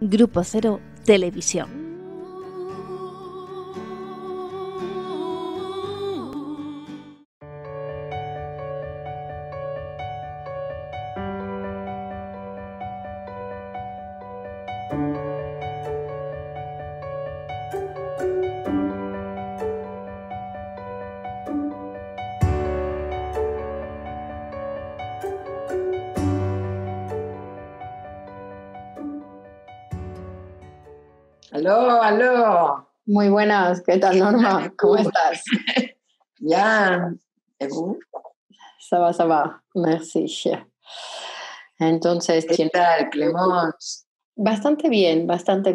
Grupo Cero Televisión. Aló, aló. Muy buenas, ¿qué tal, Norma? ¿Cómo estás? Bien. ¿Et vous? Ça va, merci. Entonces, ¿Qué tal, Clemence? bastante bien.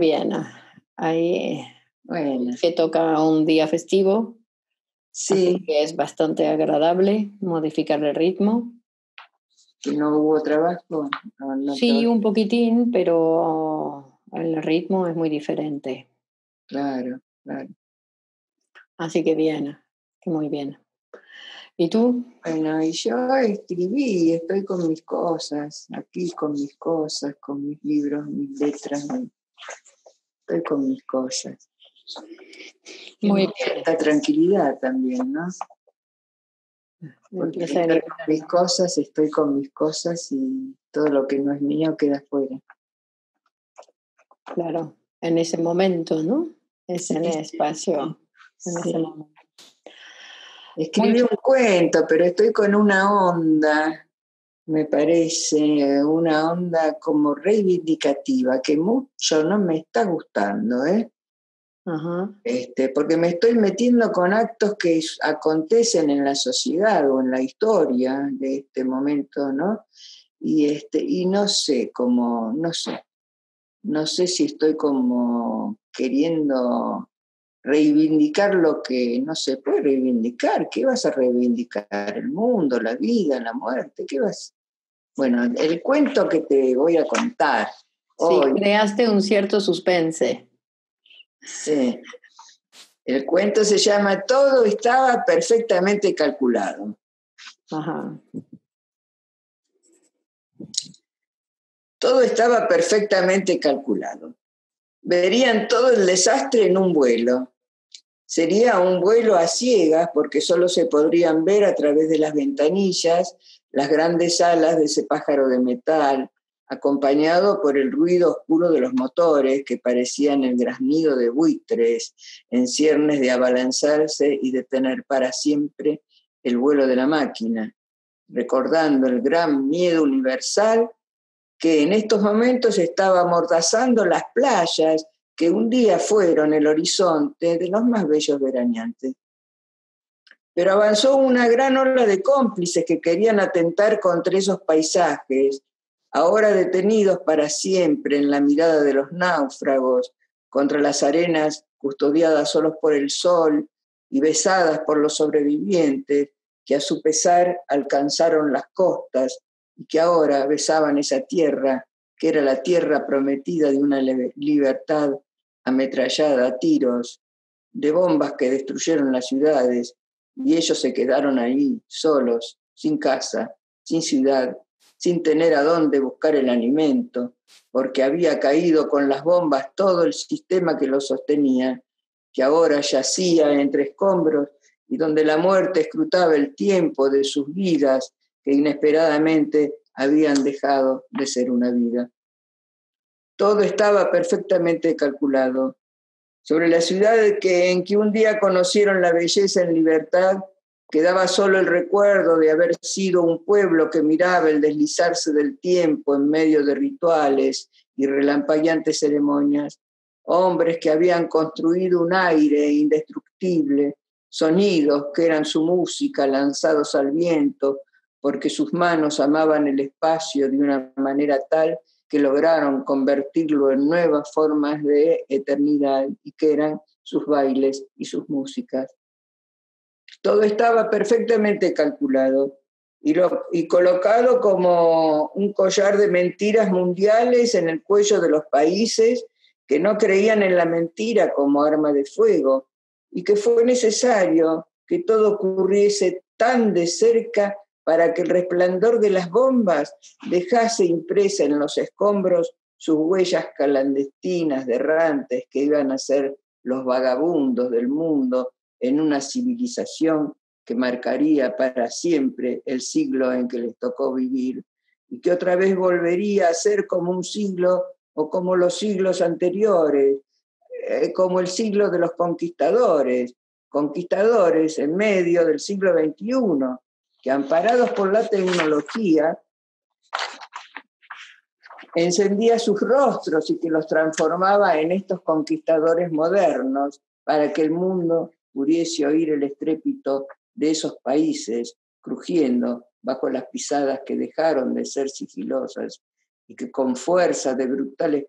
Ahí Bueno, que toca un día festivo, así sí, que es bastante agradable modificar el ritmo. que no hubo trabajo. No Sí, trabajé. un poquitín, pero el ritmo es muy diferente. Claro, claro. Así que bien, que muy bien. ¿Y tú? Bueno, y yo escribí, estoy con mis cosas, aquí con mis cosas, con mis libros, mis letras, estoy con mis cosas. Muy Tengo bien. cierta tranquilidad también, ¿no? Porque Empieza a estoy con mis cosas y todo lo que no es mío queda fuera. Claro, en ese momento, ¿no? Es en el espacio, en ese momento. Escribí un cuento, pero estoy con una onda, me parece, una onda como reivindicativa, que mucho no me está gustando, ¿eh? Ajá. Porque me estoy metiendo con actos que acontecen en la sociedad o en la historia de este momento, ¿no? Y no sé cómo, no sé si estoy como queriendo reivindicar lo que no se puede reivindicar. ¿Qué vas a reivindicar? ¿El mundo, la vida, la muerte? ¿Qué vas? Bueno, el cuento que te voy a contar hoy. Sí, creaste un cierto suspense. Sí. El cuento se llama Todo estaba perfectamente calculado. Ajá. Todo estaba perfectamente calculado. Verían todo el desastre en un vuelo. Sería un vuelo a ciegas porque solo se podrían ver a través de las ventanillas las grandes alas de ese pájaro de metal, acompañado por el ruido oscuro de los motores que parecían el graznido de buitres en ciernes de abalanzarse y detener para siempre el vuelo de la máquina, recordando el gran miedo universal que en estos momentos estaba amordazando las playas que un día fueron el horizonte de los más bellos veraneantes. Pero avanzó una gran ola de cómplices que querían atentar contra esos paisajes, ahora detenidos para siempre en la mirada de los náufragos, contra las arenas custodiadas solos por el sol y besadas por los sobrevivientes, que a su pesar alcanzaron las costas y que ahora besaban esa tierra, que era la tierra prometida de una libertad ametrallada a tiros, de bombas que destruyeron las ciudades, y ellos se quedaron ahí, solos, sin casa, sin ciudad, sin tener a dónde buscar el alimento, porque había caído con las bombas todo el sistema que los sostenía, que ahora yacía entre escombros y donde la muerte escrutaba el tiempo de sus vidas que inesperadamente habían dejado de ser una vida. Todo estaba perfectamente calculado. Sobre la ciudad en que un día conocieron la belleza en libertad, quedaba solo el recuerdo de haber sido un pueblo que miraba el deslizarse del tiempo en medio de rituales y relampagueantes ceremonias, hombres que habían construido un aire indestructible, sonidos que eran su música lanzados al viento, porque sus manos amaban el espacio de una manera tal que lograron convertirlo en nuevas formas de eternidad y que eran sus bailes y sus músicas. Todo estaba perfectamente calculado y colocado como un collar de mentiras mundiales en el cuello de los países que no creían en la mentira como arma de fuego y que fue necesario que todo ocurriese tan de cerca para que el resplandor de las bombas dejase impresa en los escombros sus huellas clandestinas de errantes que iban a ser los vagabundos del mundo en una civilización que marcaría para siempre el siglo en que les tocó vivir y que otra vez volvería a ser como un siglo o como los siglos anteriores, como el siglo de los conquistadores, conquistadores en medio del siglo XXI, que amparados por la tecnología, encendía sus rostros y que los transformaba en estos conquistadores modernos para que el mundo pudiese oír el estrépito de esos países crujiendo bajo las pisadas que dejaron de ser sigilosas y que con fuerza de brutales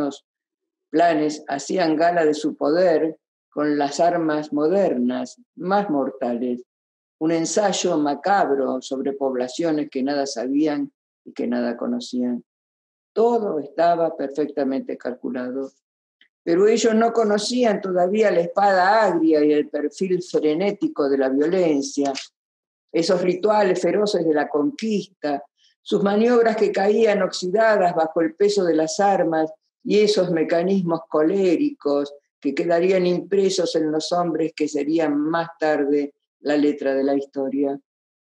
planes hacían gala de su poder con las armas modernas, más mortales. Un ensayo macabro sobre poblaciones que nada sabían y que nada conocían. Todo estaba perfectamente calculado. Pero ellos no conocían todavía la espada agria y el perfil frenético de la violencia, esos rituales feroces de la conquista, sus maniobras que caían oxidadas bajo el peso de las armas y esos mecanismos coléricos que quedarían impresos en los hombres que serían más tarde la letra de la historia.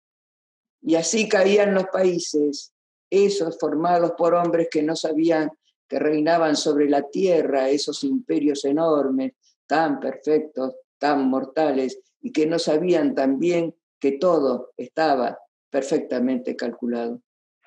Y así caían los países, esos formados por hombres que no sabían que reinaban sobre la tierra, esos imperios enormes, tan perfectos, tan mortales, y que no sabían también que todo estaba perfectamente calculado.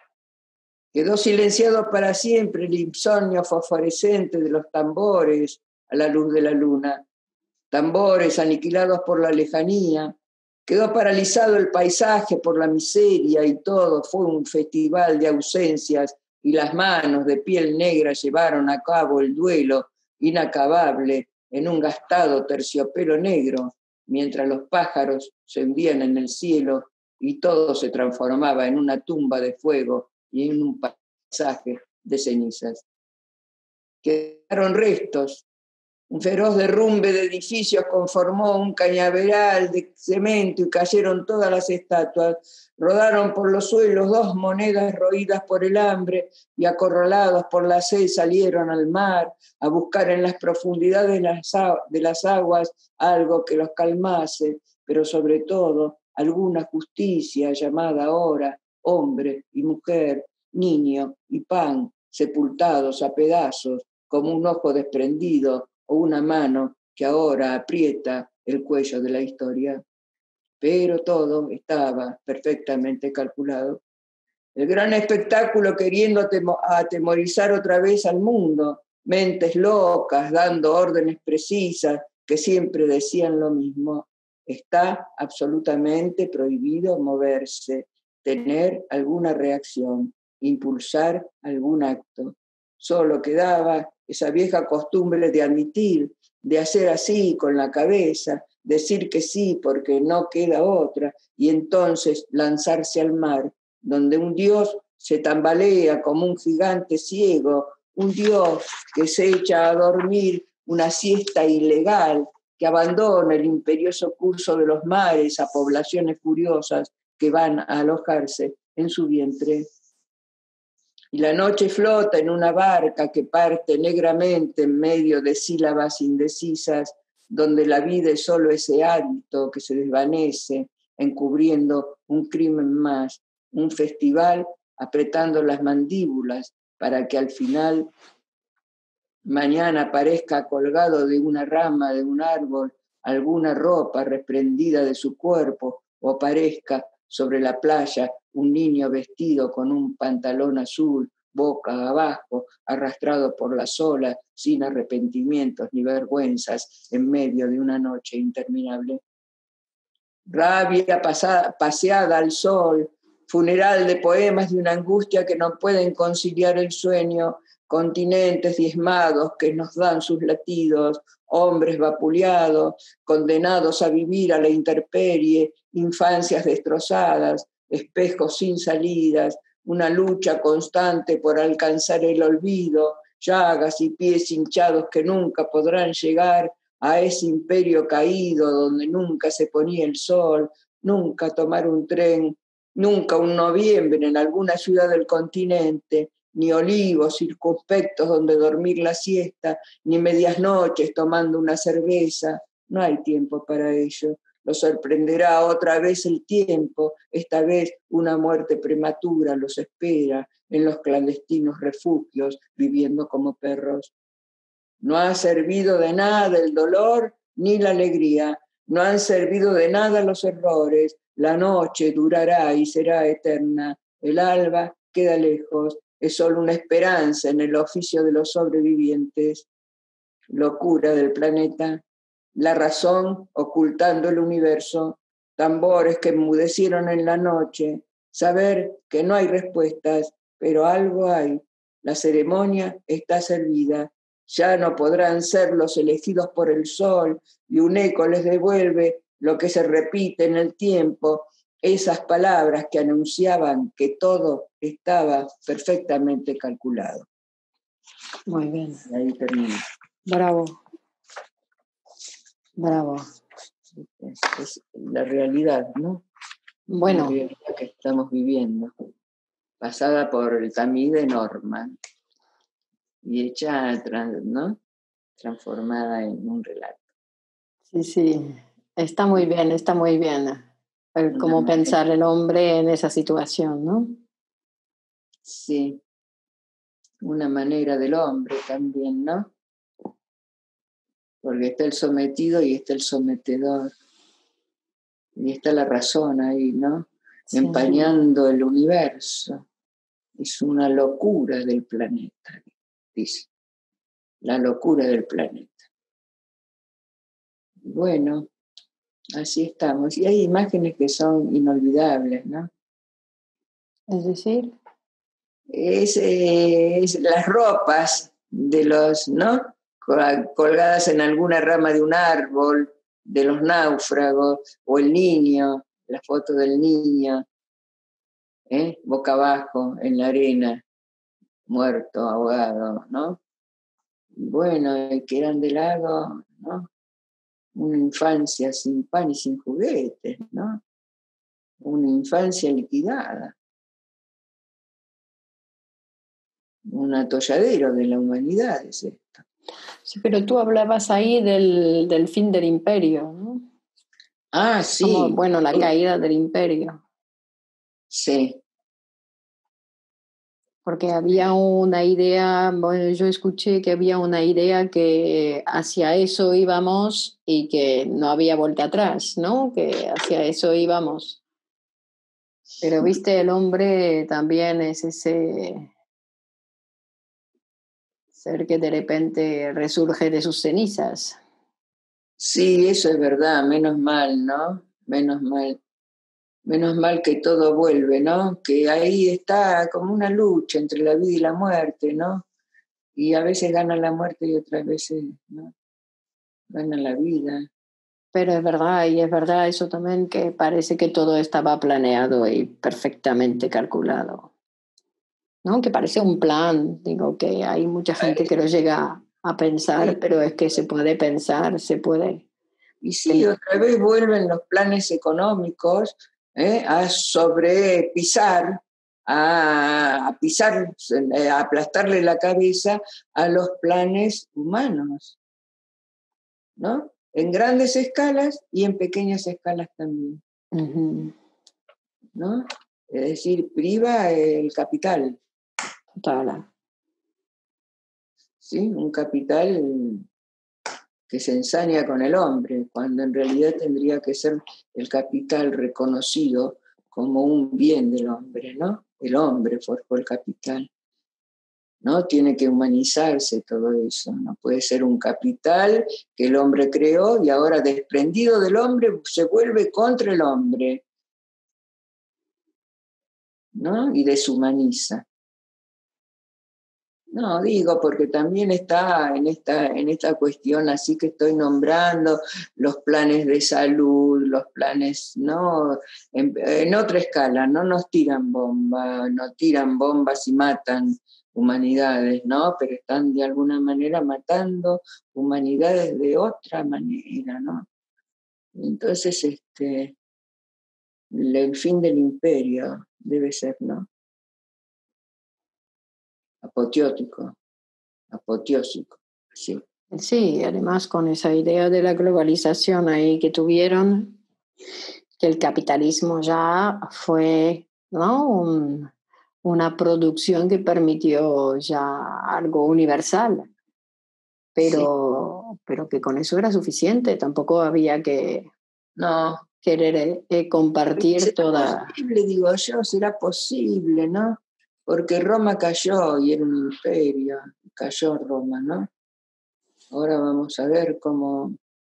Quedó silenciado para siempre el insomnio fosforescente de los tambores a la luz de la luna, tambores aniquilados por la lejanía. Quedó paralizado el paisaje por la miseria y todo fue un festival de ausencias y las manos de piel negra llevaron a cabo el duelo inacabable en un gastado terciopelo negro, mientras los pájaros se hundían en el cielo y todo se transformaba en una tumba de fuego y en un paisaje de cenizas. Quedaron restos. Un feroz derrumbe de edificios conformó un cañaveral de cemento y cayeron todas las estatuas. Rodaron por los suelos 2 monedas roídas por el hambre y acorralados por la sed salieron al mar a buscar en las profundidades de las aguas algo que los calmase, pero sobre todo alguna justicia llamada ahora hombre y mujer, niño y pan, sepultados a pedazos como un ojo desprendido o una mano que ahora aprieta el cuello de la historia. Pero todo estaba perfectamente calculado. El gran espectáculo queriendo atemorizar otra vez al mundo, mentes locas dando órdenes precisas que siempre decían lo mismo. Está absolutamente prohibido moverse, tener alguna reacción, impulsar algún acto. Solo quedaba esa vieja costumbre de admitir, de hacer así con la cabeza, decir que sí porque no queda otra, y entonces lanzarse al mar, donde un Dios se tambalea como un gigante ciego, un Dios que se echa a dormir una siesta ilegal, que abandona el imperioso curso de los mares a poblaciones furiosas que van a alojarse en su vientre. Y la noche flota en una barca que parte negramente en medio de sílabas indecisas, donde la vida es solo ese hábito que se desvanece, encubriendo un crimen más, un festival apretando las mandíbulas para que al final mañana aparezca colgado de una rama de un árbol alguna ropa desprendida de su cuerpo o aparezca sobre la playa un niño vestido con un pantalón azul, boca abajo, arrastrado por las olas, sin arrepentimientos ni vergüenzas, en medio de una noche interminable. Rabia paseada al sol, funeral de poemas de una angustia que no pueden conciliar el sueño, continentes diezmados que nos dan sus latidos, hombres vapuleados, condenados a vivir a la intemperie, infancias destrozadas, espejos sin salidas, una lucha constante por alcanzar el olvido, llagas y pies hinchados que nunca podrán llegar a ese imperio caído donde nunca se ponía el sol, nunca tomar un tren, nunca un noviembre en alguna ciudad del continente, ni olivos circunspectos donde dormir la siesta, ni medias noches tomando una cerveza. No hay tiempo para ello. Los sorprenderá otra vez el tiempo, esta vez una muerte prematura los espera en los clandestinos refugios, viviendo como perros. No ha servido de nada el dolor ni la alegría, no han servido de nada los errores, la noche durará y será eterna, el alba queda lejos, es solo una esperanza en el oficio de los sobrevivientes. Locura del planeta, la razón ocultando el universo, tambores que enmudecieron en la noche, saber que no hay respuestas, pero algo hay. La ceremonia está servida, ya no podrán ser los elegidos por el sol y un eco les devuelve lo que se repite en el tiempo, esas palabras que anunciaban que todo estaba perfectamente calculado. Muy bien. Y ahí termina. Bravo. Bravo. Es la realidad, ¿no? Bueno. La realidad que estamos viviendo, pasada por el tamiz de norma y hecha, ¿no? Transformada en un relato. Sí, sí. Está muy bien, está muy bien. Cómo pensar el hombre en esa situación, ¿no? Sí. Una manera del hombre también, ¿no? Porque está el sometido y está el sometedor. Y está la razón ahí, ¿no? Sí. Empañando el universo. Es una locura del planeta, dice. La locura del planeta. Bueno, así estamos. Y hay imágenes que son inolvidables, ¿no? Es decir, es las ropas de los, ¿no? Colgadas en alguna rama de un árbol, de los náufragos, o el niño, la foto del niño, boca abajo en la arena, muerto, ahogado, ¿no? Bueno, que eran de lado, ¿no? Una infancia sin pan y sin juguetes, ¿no? Una infancia liquidada. Un atolladero de la humanidad es esto. Sí, pero tú hablabas ahí del fin del imperio, ¿no? Ah, sí. Como, bueno, la caída del imperio. Sí. Porque había una idea, bueno, yo escuché que había una idea que hacia eso íbamos y que no había vuelta atrás, ¿no? Que hacia eso íbamos. Pero, viste, el hombre también es ese ser que de repente resurge de sus cenizas. Sí, eso es verdad, menos mal, ¿no? Menos mal. Menos mal que todo vuelve, ¿no? Que ahí está como una lucha entre la vida y la muerte, ¿no? Y a veces gana la muerte y otras veces, ¿no? Gana la vida. Pero es verdad, y es verdad eso también, que parece que todo estaba planeado y perfectamente calculado, ¿no? Que parece un plan, digo, que hay mucha gente que lo llega a pensar, pero es que se puede pensar, se puede. Y sí, otra vez vuelven los planes económicos a sobrepisar, a pisar, a aplastarle la cabeza a los planes humanos, ¿no? En grandes escalas y en pequeñas escalas también, ¿no? Es decir, priva el capital. Total. ¿Sí? Un capital que se ensaña con el hombre, cuando en realidad tendría que ser el capital reconocido como un bien del hombre, ¿no? El hombre forjó el capital, ¿no? Tiene que humanizarse todo eso, no puede ser un capital que el hombre creó y ahora desprendido del hombre se vuelve contra el hombre, ¿no? Y deshumaniza. No, digo, porque también está en esta cuestión así que estoy nombrando los planes de salud, los planes, ¿no? En otra escala, no nos tiran bombas, no tiran bombas y matan humanidades, ¿no? Pero están de alguna manera matando humanidades de otra manera, ¿no? Entonces, el fin del imperio debe ser, ¿no? apoteósico, sí. Sí, además con esa idea de la globalización ahí que tuvieron, que el capitalismo ya fue, ¿no? Una producción que permitió ya algo universal, Sí. pero que con eso era suficiente, tampoco había que No, querer compartir será toda... posible, digo yo, será posible, ¿no? Porque Roma cayó y era un imperio, cayó Roma, ¿no? Ahora vamos a ver cómo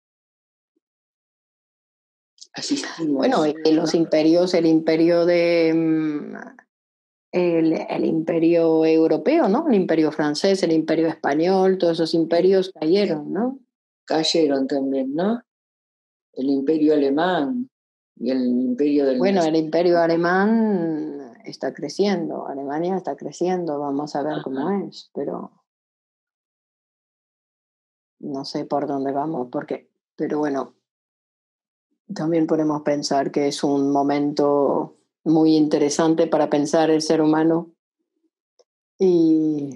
asistimos. Bueno, y los imperios, el imperio el imperio europeo, ¿no? El imperio francés, el imperio español, todos esos imperios cayeron, ¿no? Cayeron también, ¿no? El imperio alemán y el imperio del Bueno, el imperio alemán está creciendo, Alemania está creciendo, vamos a ver cómo es, pero no sé por dónde vamos, pero bueno, también podemos pensar que es un momento muy interesante para pensar el ser humano y,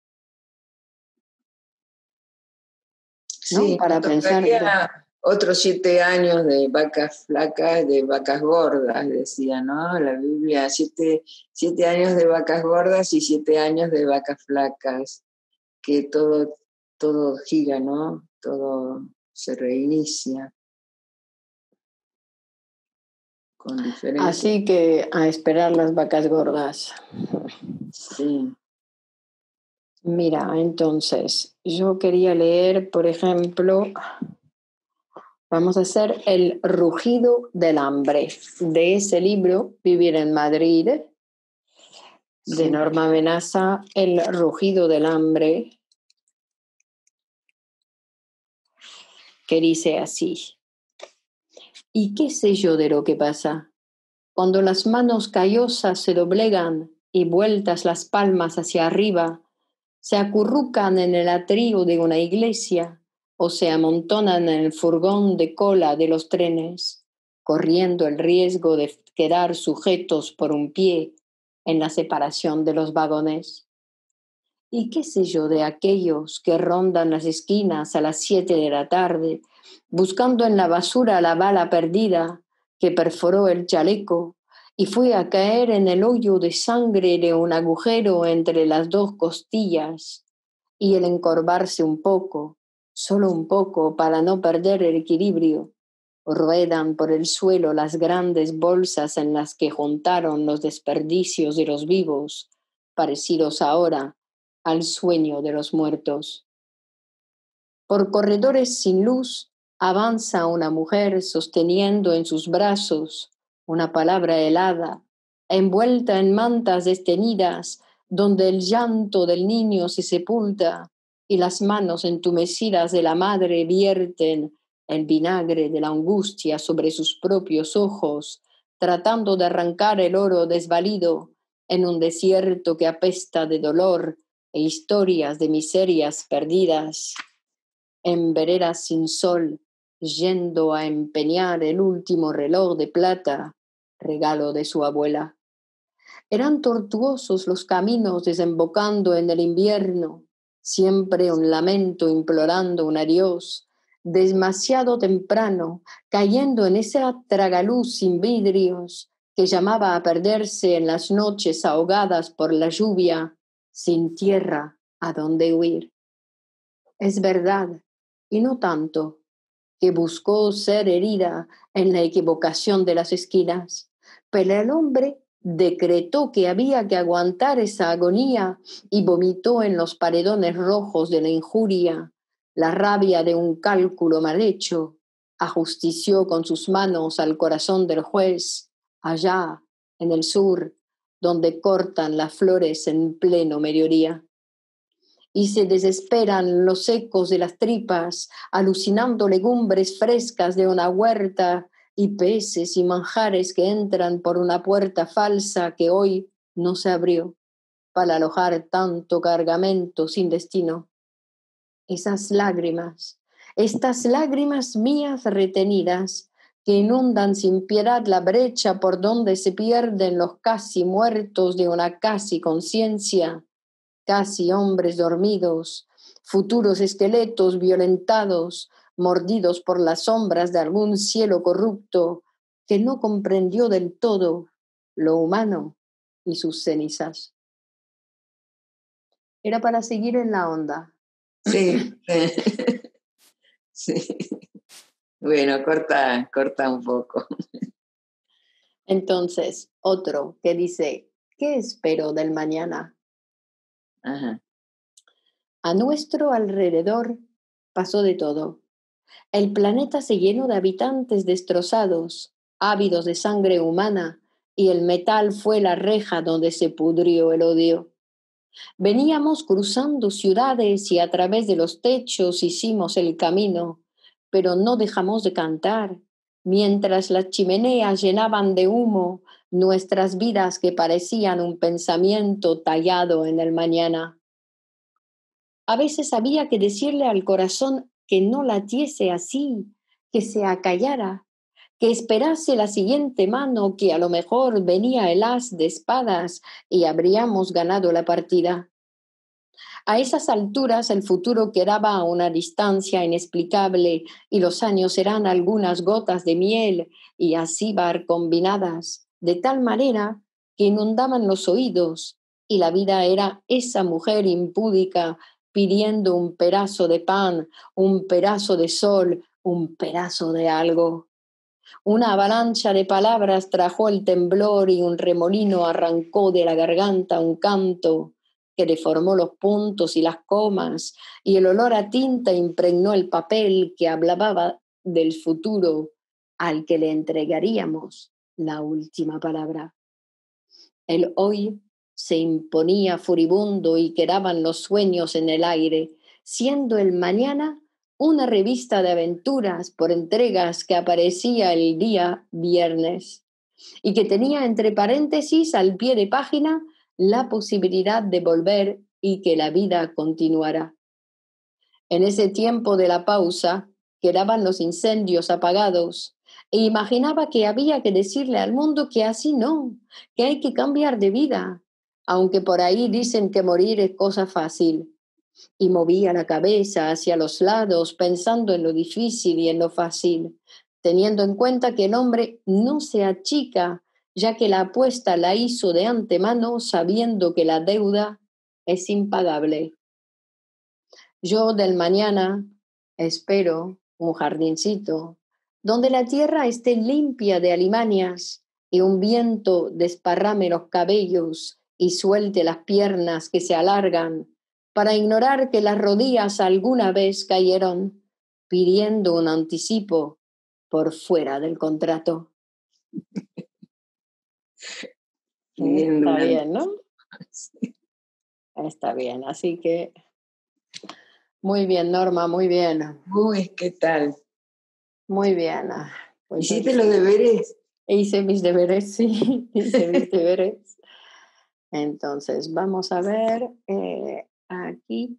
¿no? Sí, Para nos pensar que... tocaría otros 7 años de vacas flacas, de vacas gordas, decía, ¿no? La Biblia, 7 años de vacas gordas y 7 años de vacas flacas, que todo gira, ¿no? Todo se reinicia con diferentes... Así que a esperar las vacas gordas. Sí, Mira, entonces, yo quería leer, por ejemplo, vamos a hacer El rugido del hambre, de ese libro, Vivir en Madrid, de sí. Norma Amenaza, El rugido del hambre, que dice así. ¿Y qué sé yo de lo que pasa? Cuando las manos callosas se doblegan y vueltas las palmas hacia arriba, se acurrucan en el atrio de una iglesia o se amontonan en el furgón de cola de los trenes, corriendo el riesgo de quedar sujetos por un pie en la separación de los vagones. ¿Y qué sé yo de aquellos que rondan las esquinas a las 7 de la tarde, buscando en la basura la bala perdida que perforó el chaleco y fue a caer en el hoyo de sangre de un agujero entre las dos costillas, y el encorvarse un poco, solo un poco, para no perder el equilibrio? Ruedan por el suelo las grandes bolsas en las que juntaron los desperdicios de los vivos, parecidos ahora al sueño de los muertos. Por corredores sin luz avanza una mujer sosteniendo en sus brazos una palabra helada, envuelta en mantas destenidas, donde el llanto del niño se sepulta y las manos entumecidas de la madre vierten el vinagre de la angustia sobre sus propios ojos, tratando de arrancar el oro desvalido en un desierto que apesta de dolor e historias de miserias perdidas. En veredas sin sol, yendo a empeñar el último reloj de plata, regalo de su abuela. Eran tortuosos los caminos desembocando en el invierno, siempre un lamento implorando un adiós, demasiado temprano, cayendo en esa tragaluz sin vidrios que llamaba a perderse en las noches ahogadas por la lluvia, sin tierra a donde huir. Es verdad, y no tanto, que buscó ser herida en la equivocación de las esquinas, pero el hombre decretó que había que aguantar esa agonía y vomitó en los paredones rojos de la injuria la rabia de un cálculo mal hecho, ajustició con sus manos al corazón del juez, allá en el sur, donde cortan las flores en pleno mediodía. Y se desesperan los ecos de las tripas, alucinando legumbres frescas de una huerta y peces y manjares que entran por una puerta falsa que hoy no se abrió para alojar tanto cargamento sin destino. Esas lágrimas, estas lágrimas mías retenidas, que inundan sin piedad la brecha por donde se pierden los casi muertos de una casi conciencia, casi hombres dormidos, futuros esqueletos violentados, mordidos por las sombras de algún cielo corrupto que no comprendió del todo lo humano y sus cenizas. Era para seguir en la onda. Sí, sí. Bueno, corta un poco. Entonces, otro que dice, ¿qué espero del mañana? Ajá. A nuestro alrededor pasó de todo. El planeta se llenó de habitantes destrozados, ávidos de sangre humana, y el metal fue la reja donde se pudrió el odio. Veníamos cruzando ciudades y a través de los techos hicimos el camino, pero no dejamos de cantar, mientras las chimeneas llenaban de humo nuestras vidas que parecían un pensamiento tallado en el mañana. A veces había que decirle al corazón que no latiese así, que se acallara, que esperase la siguiente mano, que a lo mejor venía el as de espadas y habríamos ganado la partida. A esas alturas el futuro quedaba a una distancia inexplicable y los años eran algunas gotas de miel y acíbar combinadas, de tal manera que inundaban los oídos, y la vida era esa mujer impúdica pidiendo un pedazo de pan, un pedazo de sol, un pedazo de algo. Una avalancha de palabras trajo el temblor y un remolino arrancó de la garganta un canto que deformó los puntos y las comas, y el olor a tinta impregnó el papel que hablaba del futuro al que le entregaríamos la última palabra. El hoy se imponía furibundo y quedaban los sueños en el aire, siendo el mañana una revista de aventuras por entregas que aparecía el día viernes y que tenía entre paréntesis al pie de página la posibilidad de volver y que la vida continuara. En ese tiempo de la pausa quedaban los incendios apagados e imaginaba que había que decirle al mundo que así no, que hay que cambiar de vida, aunque por ahí dicen que morir es cosa fácil. Y movía la cabeza hacia los lados pensando en lo difícil y en lo fácil, teniendo en cuenta que el hombre no se achica, ya que la apuesta la hizo de antemano sabiendo que la deuda es impagable. Yo del mañana espero un jardincito donde la tierra esté limpia de alimañas y un viento desparrame los cabellos y suelte las piernas que se alargan para ignorar que las rodillas alguna vez cayeron pidiendo un anticipo por fuera del contrato. Está bien, ¿no? Sí. Está bien, así que muy bien, Norma, muy bien. Uy, ¿qué tal? Muy bien. Pues ¿Hiciste los deberes? hice mis deberes, sí, hice mis deberes. Entonces, vamos a ver aquí,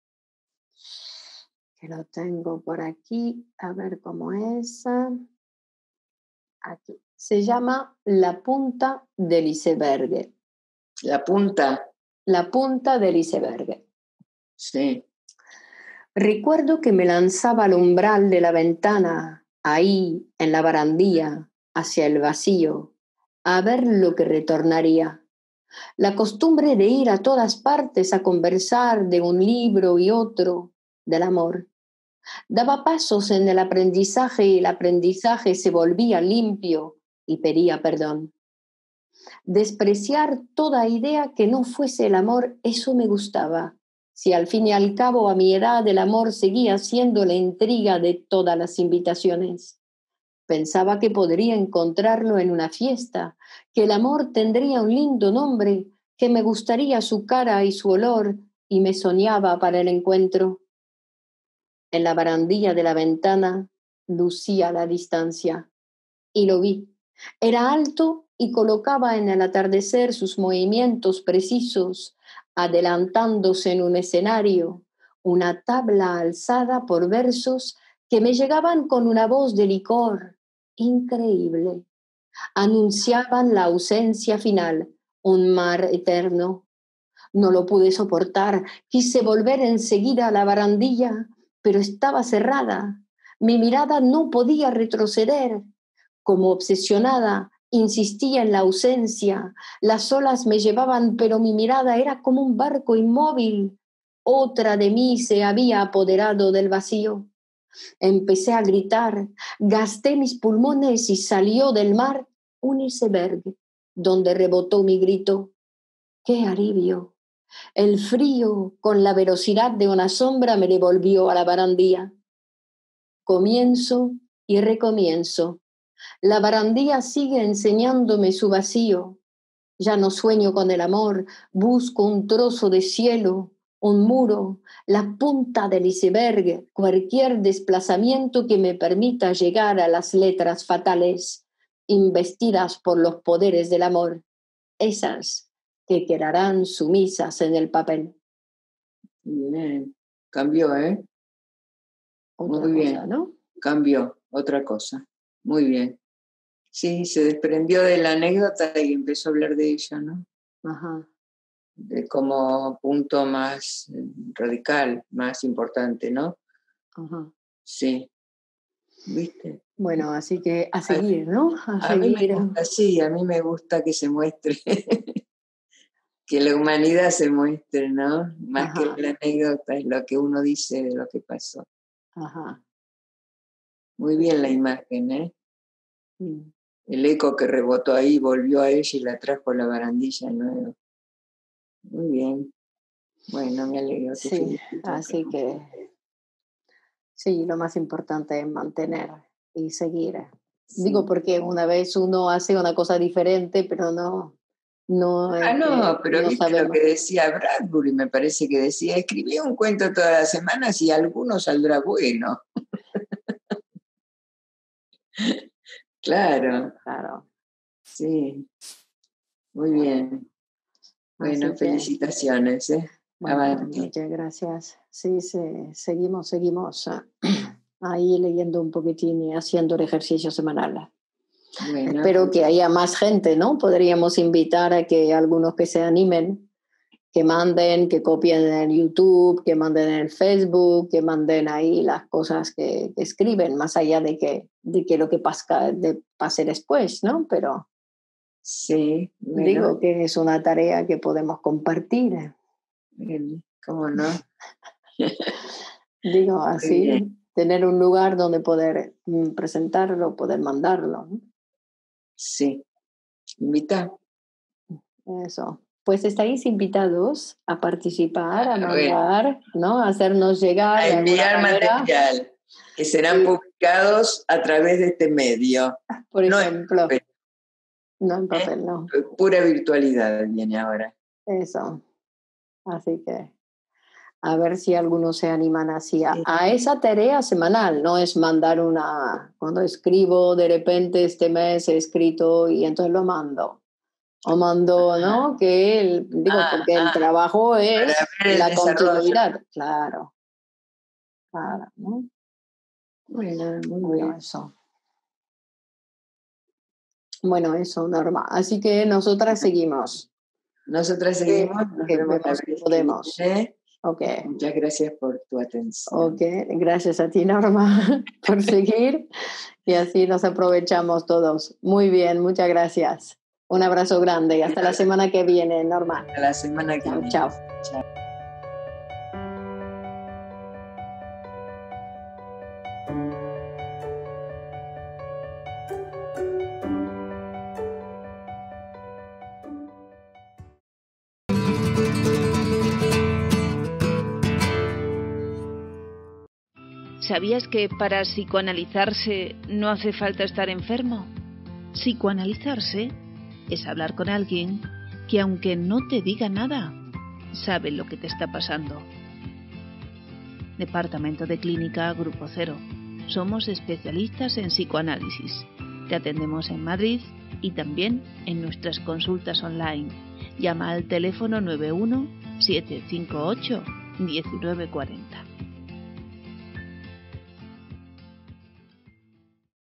que lo tengo por aquí, a ver cómo es. Aquí. Se llama La punta del iceberg. La punta. La punta del iceberg. Sí. Recuerdo que me lanzaba al umbral de la ventana, ahí en la barandilla, hacia el vacío, a ver lo que retornaría. La costumbre de ir a todas partes a conversar de un libro y otro, del amor. Daba pasos en el aprendizaje y el aprendizaje se volvía limpio y pedía perdón. Despreciar toda idea que no fuese el amor, eso me gustaba. Si al fin y al cabo a mi edad el amor seguía siendo la intriga de todas las invitaciones. Pensaba que podría encontrarlo en una fiesta, que el amor tendría un lindo nombre, que me gustaría su cara y su olor, y me soñaba para el encuentro. En la barandilla de la ventana lucía la distancia, y lo vi. Era alto y colocaba en el atardecer sus movimientos precisos, adelantándose en un escenario, una tabla alzada por versos que me llegaban con una voz de licor increíble. Anunciaban la ausencia final, un mar eterno. No lo pude soportar. Quise volver enseguida a la barandilla, pero estaba cerrada. Mi mirada no podía retroceder. Como obsesionada, insistía en la ausencia. Las olas me llevaban, pero mi mirada era como un barco inmóvil. Otra de mí se había apoderado del vacío. Empecé a gritar, gasté mis pulmones y salió del mar un iceberg, donde rebotó mi grito. ¡Qué alivio! El frío, con la velocidad de una sombra, me devolvió a la barandilla. Comienzo y recomienzo. La barandilla sigue enseñándome su vacío. Ya no sueño con el amor, busco un trozo de cielo, un muro, la punta del iceberg, cualquier desplazamiento que me permita llegar a las letras fatales, investidas por los poderes del amor, esas que quedarán sumisas en el papel. Bien, cambió, ¿eh? Otra Muy bien, cosa, ¿no? cambió, otra cosa. Muy bien. Sí, se desprendió de la anécdota y empezó a hablar de ella, ¿no? Ajá. Como punto más radical, más importante, ¿no? Ajá. Sí, ¿viste? Bueno, así que a seguir, ¿no? A mí me gusta, sí, a mí me gusta que se muestre, que la humanidad se muestre, ¿no? Más Ajá. que la anécdota, es lo que uno dice de lo que pasó. Ajá. Muy bien la imagen, ¿eh? Mm. El eco que rebotó ahí volvió a ella y la trajo a la barandilla nueva. Muy bien. Bueno, me alegro. Te Sí, felicito. así que sí, lo más importante es mantener y seguir. Sí. Digo porque una vez uno hace una cosa diferente, pero no No, pero no viste lo sabemos. que decía Bradbury, me parece que decía, escribí un cuento todas las semanas y alguno saldrá bueno. Claro, Claro. sí, muy bien. Bueno, Así que, felicitaciones, ¿eh? bueno, Avanti. muchas gracias. Sí, seguimos ahí leyendo un poquitín y haciendo el ejercicio semanal. Bueno, Espero que haya más gente, ¿no? Podríamos invitar a que algunos que se animen, que manden, que copien en YouTube, que manden en Facebook, que manden ahí las cosas que escriben, más allá de que lo que pase después, ¿no? Pero sí, bueno, digo que es una tarea que podemos compartir. ¿cómo no? Digo, Muy así, bien. tener un lugar donde poder presentarlo, poder mandarlo, ¿no? Sí, invita. Eso. Pues estáis invitados a participar, a Bueno, mandar, ¿no? A hacernos llegar a de alguna enviar manera. material que serán Y, publicados a través de este medio. por No ejemplo, en no en papel, papel, no. pura virtualidad viene ahora. Eso. Así que a ver si algunos se animan así Sí. a esa tarea semanal. No es mandar cuando escribo, de repente este mes he escrito y entonces lo mando. O mando, ¿no? Porque el trabajo es Para ver el la desarrollo. continuidad. Claro, claro, ¿no? Bueno, muy Bueno, bien. eso. Bueno, eso, Norma. Así que nosotras seguimos. Nosotras seguimos, nos Que vemos la vemos que vez que podemos. viene. Ok. Muchas gracias por tu atención. Ok, gracias a ti, Norma, por seguir y así nos aprovechamos todos. Muy bien, muchas gracias. Un abrazo grande y hasta la semana que viene, Norma. A la semana que Chao, viene. chao. Chao. ¿Sabías que para psicoanalizarse no hace falta estar enfermo? Psicoanalizarse es hablar con alguien que, aunque no te diga nada, sabe lo que te está pasando. Departamento de Clínica Grupo Cero. Somos especialistas en psicoanálisis. Te atendemos en Madrid y también en nuestras consultas online. Llama al teléfono 91 758 1940.